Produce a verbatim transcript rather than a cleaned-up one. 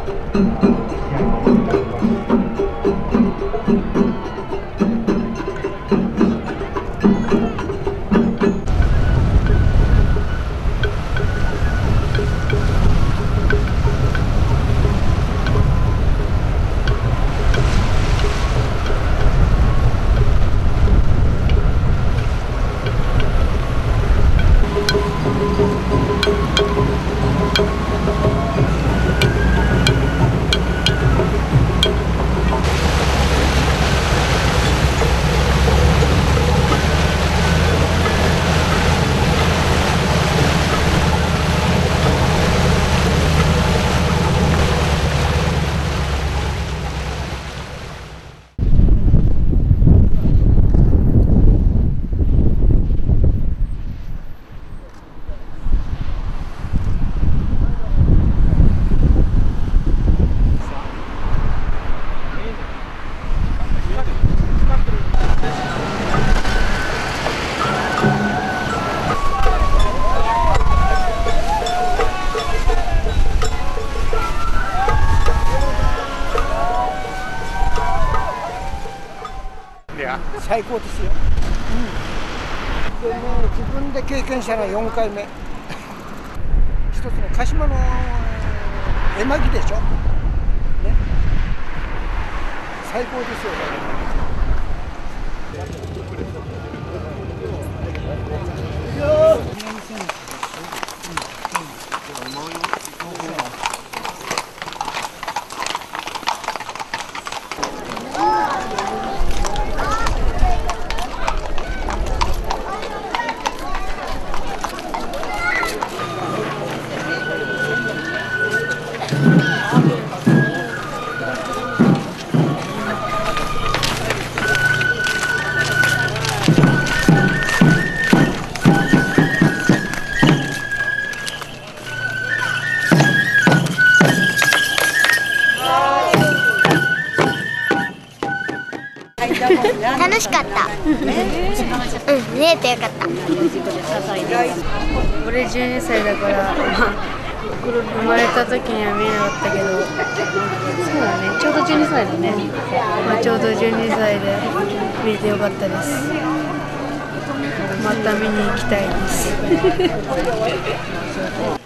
最高ですよ、うん、でもう自分で経験したのはよんかいめ一つの鹿島の絵巻でしょ、ね、最高ですよね。 楽しかった。うん、見えてよかった。 俺じゅうにさいだから生まれた時には見えなかったけど、そうだね、ちょうどじゅうにさいだね。まあ、ちょうどじゅうにさいで見れてよかったです。また見に行きたいです。